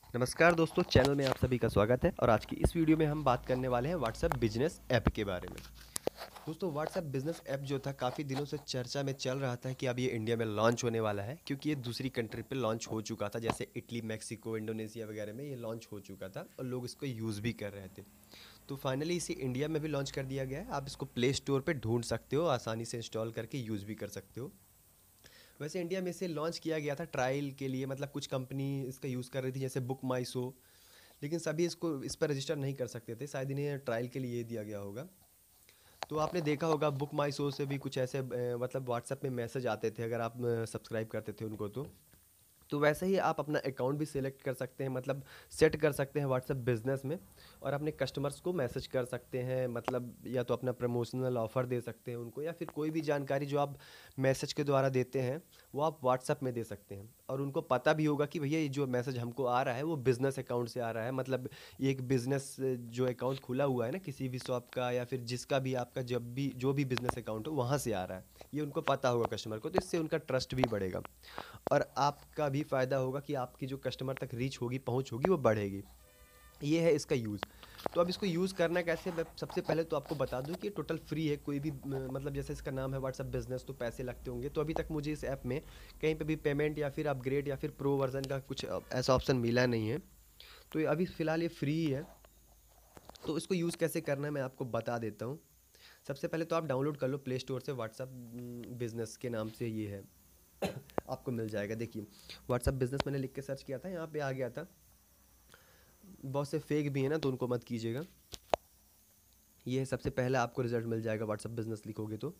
नमस्कार दोस्तों, चैनल में आप सभी का स्वागत है। और आज की इस वीडियो में हम बात करने वाले हैं व्हाट्सएप बिजनेस ऐप के बारे में। दोस्तों, व्हाट्सएप बिजनेस ऐप जो था काफ़ी दिनों से चर्चा में चल रहा था कि अब ये इंडिया में लॉन्च होने वाला है, क्योंकि ये दूसरी कंट्री पे लॉन्च हो चुका था, जैसे इटली, मैक्सिको, इंडोनेशिया वगैरह में ये लॉन्च हो चुका था और लोग इसको यूज़ भी कर रहे थे। तो फाइनली इसे इंडिया में भी लॉन्च कर दिया गया है। आप इसको प्ले स्टोर पर ढूंढ सकते हो, आसानी से इंस्टॉल करके यूज़ भी कर सकते हो। वैसे इंडिया में इसे लॉन्च किया गया था ट्रायल के लिए, मतलब कुछ कंपनी इसका यूज़ कर रही थी, जैसे बुक माई शो। लेकिन सभी इसको इस पर रजिस्टर नहीं कर सकते थे, शायद इन्हें ट्रायल के लिए दिया गया होगा। तो आपने देखा होगा बुक माई शो से भी कुछ ऐसे मतलब व्हाट्सएप में मैसेज आते थे, अगर आप सब्सक्राइब करते थे उनको। तो वैसे ही आप अपना अकाउंट भी सिलेक्ट कर सकते हैं, मतलब सेट कर सकते हैं व्हाट्सएप बिजनेस में, और अपने कस्टमर्स को मैसेज कर सकते हैं, मतलब या तो अपना प्रमोशनल ऑफ़र दे सकते हैं उनको, या फिर कोई भी जानकारी जो आप मैसेज के द्वारा देते हैं वो आप व्हाट्सएप में दे सकते हैं। और उनको पता भी होगा कि भैया ये जो मैसेज हमको आ रहा है वो बिज़नेस अकाउंट से आ रहा है, मतलब ये एक बिज़नेस जो अकाउंट खुला हुआ है ना किसी भी शॉप का, या फिर जिसका भी आपका जब भी जो भी बिज़नेस अकाउंट हो वहाँ से आ रहा है। ये उनको पता होगा कस्टमर को, तो इससे उनका ट्रस्ट भी बढ़ेगा और आपका भी फ़ायदा होगा कि आपकी जो कस्टमर तक रीच होगी, पहुंच होगी, वो बढ़ेगी। ये है इसका यूज़। तो अब इसको यूज़ करना कैसे, मैं सबसे पहले तो आपको बता दूं कि ये टोटल फ्री है। कोई भी मतलब जैसे इसका नाम है व्हाट्सएप बिजनेस, तो पैसे लगते होंगे। तो अभी तक मुझे इस ऐप में कहीं पे भी पेमेंट या फिर अपग्रेड या फिर प्रो वर्जन का कुछ ऐसा ऑप्शन मिला नहीं है। तो ये अभी फ़िलहाल ये फ्री ही है। तो इसको यूज़ कैसे करना है मैं आपको बता देता हूँ। सबसे पहले तो आप डाउनलोड कर लो प्ले स्टोर से, व्हाट्सएप बिजनेस के नाम से ये है। आपको मिल जाएगा। देखिए, व्हाट्सएप बिजनेस मैंने लिख के सर्च किया था, यहाँ पे आ गया था। बहुत से फेक भी है ना, तो उनको मत कीजिएगा। ये सबसे पहले आपको रिजल्ट मिल जाएगा व्हाट्सएप बिजनेस लिखोगे तो।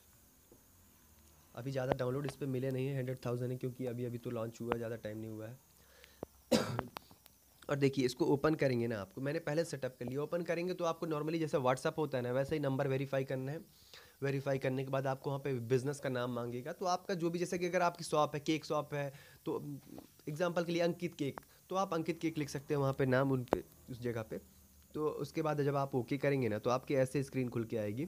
अभी ज़्यादा डाउनलोड इस पर मिले नहीं है, 100,000 है, क्योंकि अभी अभी तो लॉन्च हुआ है, ज़्यादा टाइम नहीं हुआ है। और देखिए, इसको ओपन करेंगे ना, आपको मैंने पहले सेटअप कर लिया। ओपन करेंगे तो आपको नॉर्मली जैसे व्हाट्सअप होता है ना, वैसे ही नंबर वेरीफाई करना है। वेरीफाई करने के बाद आपको वहाँ पे बिज़नेस का नाम मांगेगा। तो आपका जो भी, जैसे कि अगर आपकी शॉप है, केक शॉप है, तो एग्जांपल के लिए अंकित केक, तो आप अंकित केक लिख सकते हैं वहाँ पे नाम, उन पे उस जगह पे। तो उसके बाद जब आप ओके करेंगे ना, तो आपकी ऐसे स्क्रीन खुल के आएगी।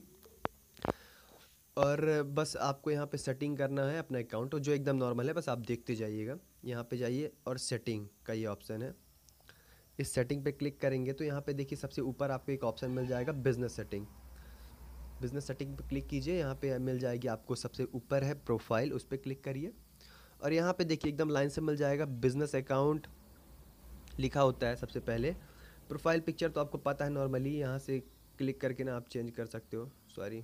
और बस आपको यहाँ पे सेटिंग करना है अपना अकाउंट, जो एकदम नॉर्मल है, बस आप देखते जाइएगा। यहाँ पे जाइए और सेटिंग का ये ऑप्शन है। इस सेटिंग पे क्लिक करेंगे तो यहाँ पे देखिए सबसे ऊपर आपको एक ऑप्शन मिल जाएगा बिजनेस सेटिंग। बिजनेस सेटिंग पे क्लिक कीजिए, यहाँ पे मिल जाएगी आपको, सबसे ऊपर है प्रोफाइल, उस पर क्लिक करिए। और यहाँ पे देखिए एकदम लाइन से मिल जाएगा बिजनेस अकाउंट लिखा होता है सबसे पहले। प्रोफाइल पिक्चर तो आपको पता है, नॉर्मली यहाँ से क्लिक करके ना आप चेंज कर सकते हो। सॉरी,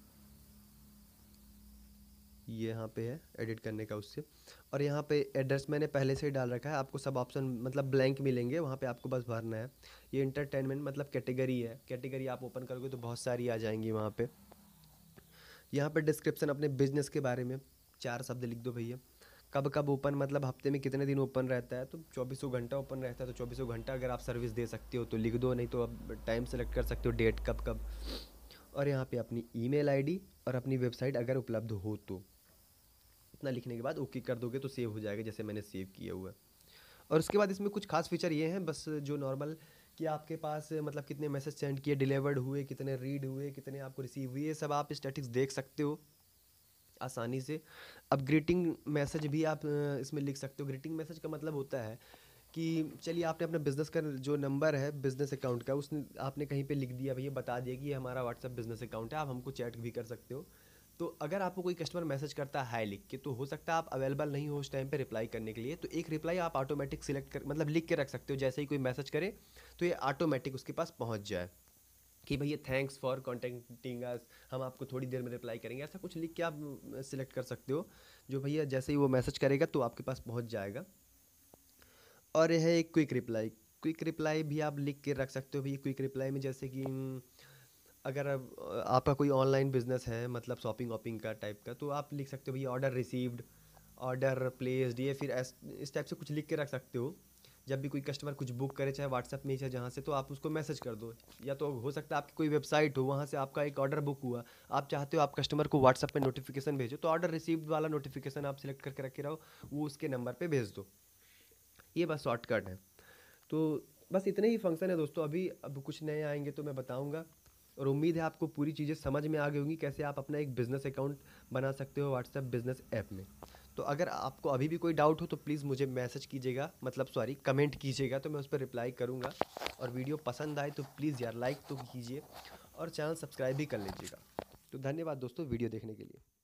ये यहाँ पे है एडिट करने का उससे। और यहाँ पे एड्रेस मैंने पहले से ही डाल रखा है, आपको सब ऑप्शन मतलब ब्लैंक मिलेंगे, वहाँ पे आपको बस भरना है। ये इंटरटेनमेंट मतलब कैटेगरी है, कैटेगरी आप ओपन करोगे तो बहुत सारी आ जाएंगी वहाँ पे। यहाँ पे डिस्क्रिप्शन अपने बिजनेस के बारे में 4 शब्द लिख दो भैया। कब कब ओपन, मतलब हफ्ते में कितने दिन ओपन रहता है, तो 2400 घंटा ओपन रहता है, तो 2400 घंटा अगर आप सर्विस दे सकते हो तो लिख दो, नहीं तो अब टाइम सेलेक्ट कर सकते हो, डेट कब कब। और यहाँ पे अपनी ईमेल आईडी और अपनी वेबसाइट अगर उपलब्ध हो तो, इतना लिखने के बाद ओके कर दोगे तो सेव हो जाएगा, जैसे मैंने सेव किया हुआ है। और उसके बाद इसमें कुछ खास फीचर ये हैं बस, जो नॉर्मल, कि आपके पास मतलब कितने मैसेज सेंड किए, डिलीवर्ड हुए, कितने रीड हुए, कितने आपको रिसीव हुए, ये सब आप स्टैटिक्स देख सकते हो आसानी से। अब ग्रीटिंग मैसेज भी आप इसमें लिख सकते हो। ग्रीटिंग मैसेज का मतलब होता है कि चलिए आपने अपने बिज़नेस का जो नंबर है बिज़नेस अकाउंट का, उसने आपने कहीं पे लिख दिया, भैया बता दिया कि ये हमारा व्हाट्सएप बिज़नेस अकाउंट है, आप हमको चैट भी कर सकते हो। तो अगर आपको कोई कस्टमर मैसेज करता है हाय लिख के, तो हो सकता है आप अवेलेबल नहीं हो उस टाइम पे रिप्लाई करने के लिए, तो एक रिप्लाई आप ऑटोमेटिक सिलेक्ट कर, मतलब लिख के रख सकते हो, जैसे ही कोई मैसेज करे तो ये ऑटोमेटिक उसके पास पहुंच जाए कि भैया थैंक्स फॉर कॉन्टेक्टिंग अस, हम आपको थोड़ी देर में रिप्लाई करेंगे, ऐसा कुछ लिख के आप सिलेक्ट कर सकते हो, जो भैया जैसे ही वो मैसेज करेगा तो आपके पास पहुंच जाएगा। और यह है एक क्विक रिप्लाई। क्विक रिप्लाई भी आप लिख के रख सकते हो भैया। क्विक रिप्लाई में जैसे कि अगर आपका कोई ऑनलाइन बिजनेस है, मतलब शॉपिंग वॉपिंग का टाइप का, तो आप लिख सकते हो भैया ऑर्डर रिसीव्ड, ऑर्डर प्लेस्ड, ये फिर इस टाइप से कुछ लिख के रख सकते हो। जब भी कोई कस्टमर कुछ बुक करे, चाहे व्हाट्सएप में चाहे जहाँ से, तो आप उसको मैसेज कर दो। या तो हो सकता है आपकी कोई वेबसाइट हो, वहाँ से आपका एक ऑर्डर बुक हुआ, आप चाहते हो आप कस्टमर को व्हाट्सएप पे नोटिफिकेशन भेजो, तो ऑर्डर रिसीव्ड वाला नोटिफिकेशन आप सिलेक्ट करके रखे रहो, वो उसके नंबर पे भेज दो। ये बस शॉर्टकट है। तो बस इतने ही फंक्शन है दोस्तों। अभी अब कुछ नए आएंगे तो मैं बताऊंगा। और उम्मीद है आपको पूरी चीज़ें समझ में आ गई होंगी, कैसे आप अपना एक बिज़नेस अकाउंट बना सकते हो व्हाट्सएप बिज़नेस ऐप में। तो अगर आपको अभी भी कोई डाउट हो तो प्लीज़ मुझे मैसेज कीजिएगा, मतलब सॉरी कमेंट कीजिएगा, तो मैं उस पर रिप्लाई करूँगा। और वीडियो पसंद आए तो प्लीज़ यार लाइक तो कीजिए और चैनल सब्सक्राइब भी कर लीजिएगा। तो धन्यवाद दोस्तों वीडियो देखने के लिए।